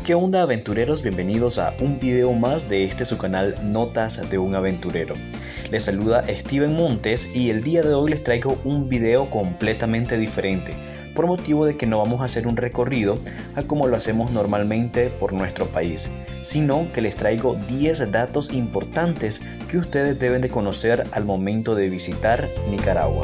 ¿Qué onda, aventureros? Bienvenidos a un video más de su canal Notas de un Aventurero. Les saluda Steven Montes y el día de hoy les traigo un video completamente diferente, por motivo de que no vamos a hacer un recorrido a como lo hacemos normalmente por nuestro país, sino que les traigo 10 datos importantes que ustedes deben de conocer al momento de visitar Nicaragua.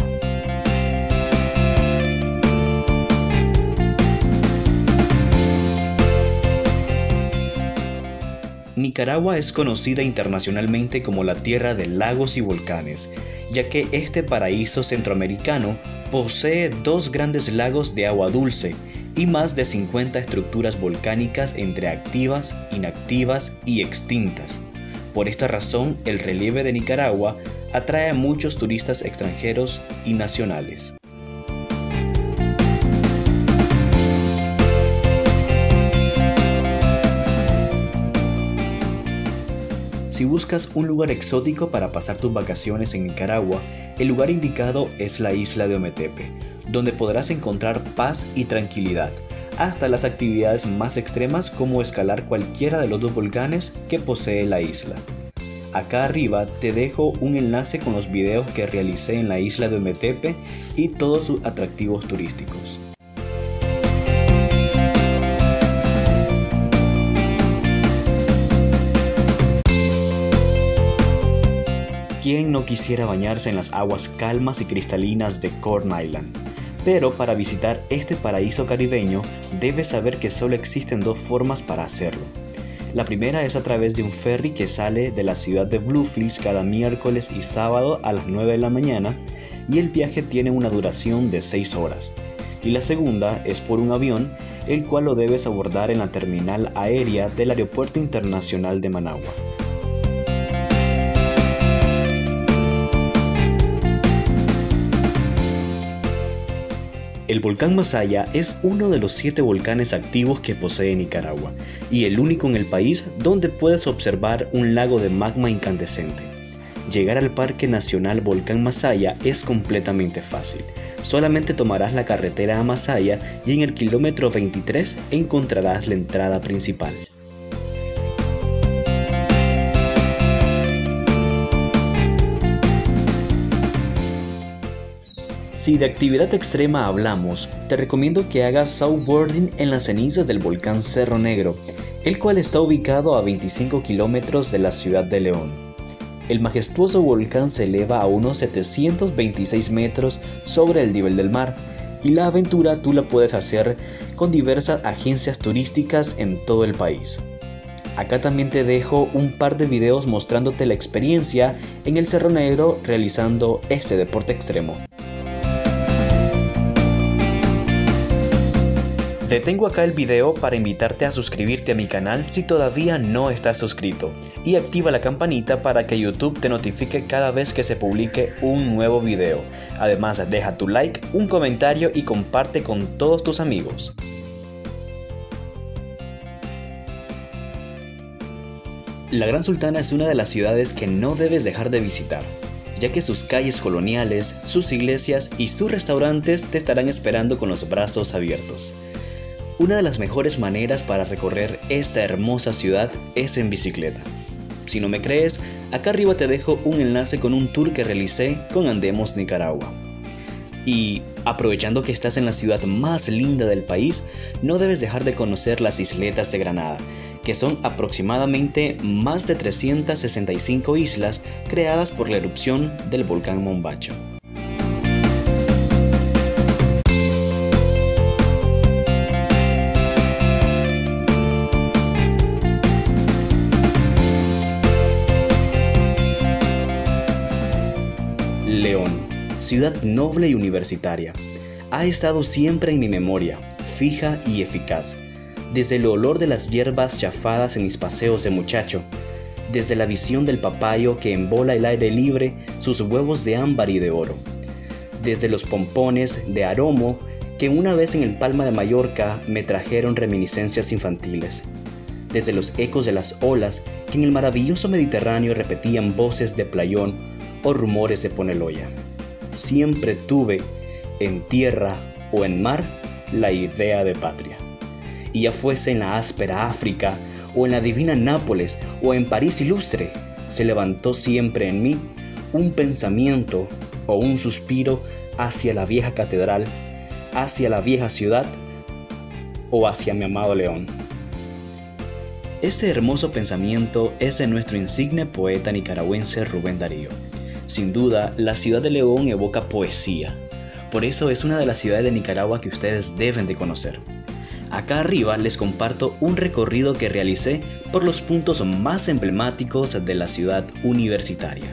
Nicaragua es conocida internacionalmente como la tierra de lagos y volcanes, ya que este paraíso centroamericano posee 2 grandes lagos de agua dulce y más de 50 estructuras volcánicas entre activas, inactivas y extintas. Por esta razón, el relieve de Nicaragua atrae a muchos turistas extranjeros y nacionales. Si buscas un lugar exótico para pasar tus vacaciones en Nicaragua, el lugar indicado es la isla de Ometepe, donde podrás encontrar paz y tranquilidad, hasta las actividades más extremas como escalar cualquiera de los 2 volcanes que posee la isla. Acá arriba te dejo un enlace con los videos que realicé en la isla de Ometepe y todos sus atractivos turísticos. ¿Quién no quisiera bañarse en las aguas calmas y cristalinas de Corn Island? Pero para visitar este paraíso caribeño, debes saber que solo existen 2 formas para hacerlo. La primera es a través de un ferry que sale de la ciudad de Bluefields cada miércoles y sábado a las 9 de la mañana, y el viaje tiene una duración de 6 horas. Y la segunda es por un avión, el cual lo debes abordar en la terminal aérea del Aeropuerto Internacional de Managua. El volcán Masaya es uno de los 7 volcanes activos que posee Nicaragua y el único en el país donde puedes observar un lago de magma incandescente. Llegar al Parque Nacional Volcán Masaya es completamente fácil. Solamente tomarás la carretera a Masaya y en el kilómetro 23 encontrarás la entrada principal. Si de actividad extrema hablamos, te recomiendo que hagas snowboarding en las cenizas del volcán Cerro Negro, el cual está ubicado a 25 kilómetros de la ciudad de León. El majestuoso volcán se eleva a unos 726 metros sobre el nivel del mar, y la aventura tú la puedes hacer con diversas agencias turísticas en todo el país. Acá también te dejo un par de videos mostrándote la experiencia en el Cerro Negro realizando este deporte extremo. Detengo acá el video para invitarte a suscribirte a mi canal si todavía no estás suscrito y activa la campanita para que YouTube te notifique cada vez que se publique un nuevo video. Además, deja tu like, un comentario y comparte con todos tus amigos. La Gran Sultana es una de las ciudades que no debes dejar de visitar, ya que sus calles coloniales, sus iglesias y sus restaurantes te estarán esperando con los brazos abiertos. Una de las mejores maneras para recorrer esta hermosa ciudad es en bicicleta. Si no me crees, acá arriba te dejo un enlace con un tour que realicé con Andemos Nicaragua. Y aprovechando que estás en la ciudad más linda del país, no debes dejar de conocer las isletas de Granada, que son aproximadamente más de 365 islas creadas por la erupción del volcán Mombacho. León, ciudad noble y universitaria, ha estado siempre en mi memoria, fija y eficaz, desde el olor de las hierbas chafadas en mis paseos de muchacho, desde la visión del papayo que embola el aire libre sus huevos de ámbar y de oro, desde los pompones de aromo que una vez en el Palma de Mallorca me trajeron reminiscencias infantiles, desde los ecos de las olas que en el maravilloso Mediterráneo repetían voces de playón o rumores de Poneloya. Siempre tuve, en tierra o en mar, la idea de patria. y ya fuese en la áspera África, o en la divina Nápoles, o en París ilustre, se levantó siempre en mí un pensamiento o un suspiro hacia la vieja catedral, hacia la vieja ciudad o hacia mi amado León. Este hermoso pensamiento es de nuestro insigne poeta nicaragüense Rubén Darío. Sin duda, la ciudad de León evoca poesía. Por eso es una de las ciudades de Nicaragua que ustedes deben de conocer. Acá arriba les comparto un recorrido que realicé por los puntos más emblemáticos de la ciudad universitaria.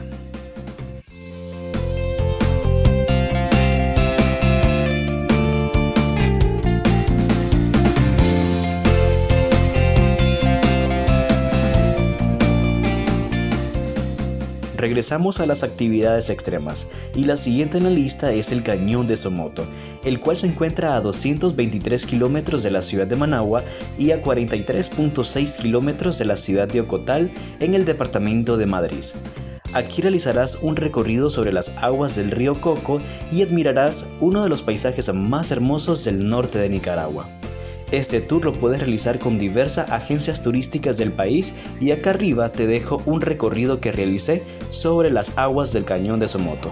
Regresamos a las actividades extremas y la siguiente en la lista es el Cañón de Somoto, el cual se encuentra a 223 kilómetros de la ciudad de Managua y a 43.6 kilómetros de la ciudad de Ocotal en el departamento de Madrid. Aquí realizarás un recorrido sobre las aguas del río Coco y admirarás uno de los paisajes más hermosos del norte de Nicaragua. Este tour lo puedes realizar con diversas agencias turísticas del país y acá arriba te dejo un recorrido que realicé sobre las aguas del Cañón de Somoto.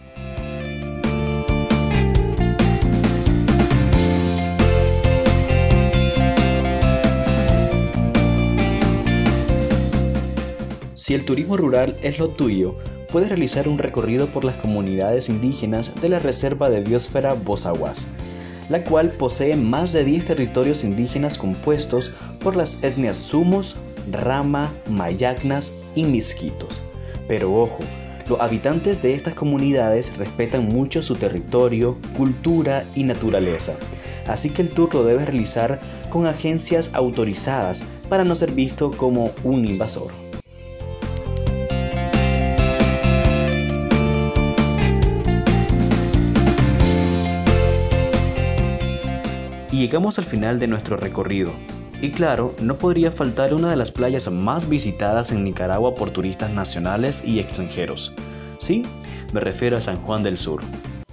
Si el turismo rural es lo tuyo, puedes realizar un recorrido por las comunidades indígenas de la Reserva de Biosfera Bozaguas, la cual posee más de 10 territorios indígenas compuestos por las etnias Sumos, Rama, Mayacnas y Misquitos. Pero ojo, los habitantes de estas comunidades respetan mucho su territorio, cultura y naturaleza, así que el tour lo debes realizar con agencias autorizadas para no ser visto como un invasor. Y llegamos al final de nuestro recorrido. Y claro, no podría faltar una de las playas más visitadas en Nicaragua por turistas nacionales y extranjeros. Sí, me refiero a San Juan del Sur.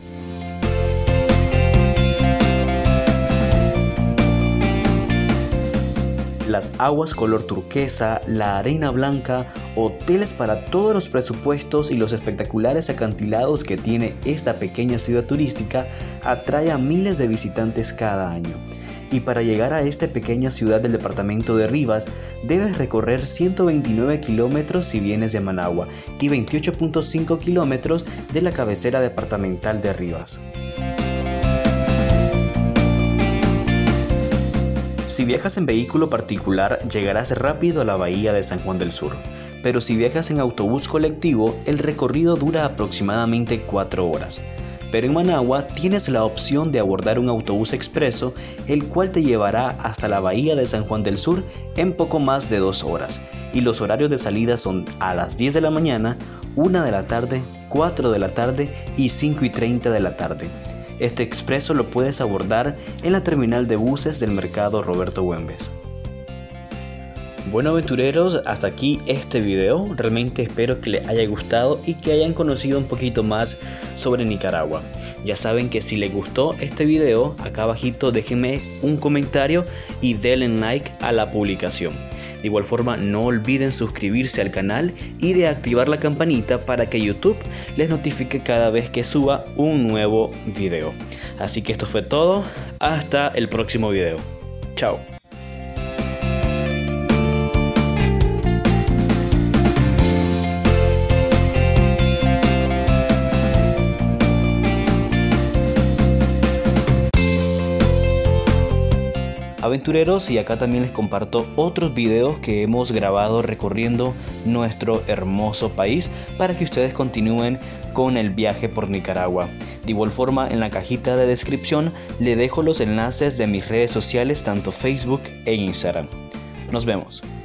Las aguas color turquesa, la arena blanca, hoteles para todos los presupuestos y los espectaculares acantilados que tiene esta pequeña ciudad turística atrae a miles de visitantes cada año. Y para llegar a esta pequeña ciudad del departamento de Rivas, debes recorrer 129 kilómetros si vienes de Managua y 28.5 kilómetros de la cabecera departamental de Rivas. Si viajas en vehículo particular, llegarás rápido a la bahía de San Juan del Sur, pero si viajas en autobús colectivo, el recorrido dura aproximadamente 4 horas. Pero en Managua tienes la opción de abordar un autobús expreso, el cual te llevará hasta la bahía de San Juan del Sur en poco más de 2 horas, y los horarios de salida son a las 10 de la mañana, 1 de la tarde, 4 de la tarde y 5:30 de la tarde. Este expreso lo puedes abordar en la terminal de buses del mercado Roberto Güemes. Bueno aventureros, hasta aquí este video. Realmente espero que les haya gustado y que hayan conocido un poquito más sobre Nicaragua. Ya saben que si les gustó este video, acá abajito déjenme un comentario y denle like a la publicación. De igual forma, no olviden suscribirse al canal y de activar la campanita para que YouTube les notifique cada vez que suba un nuevo video. Así que esto fue todo, hasta el próximo video. Chao. Aventureros, y acá también les comparto otros videos que hemos grabado recorriendo nuestro hermoso país para que ustedes continúen con el viaje por Nicaragua. De igual forma, en la cajita de descripción les dejo los enlaces de mis redes sociales, tanto Facebook e Instagram. Nos vemos.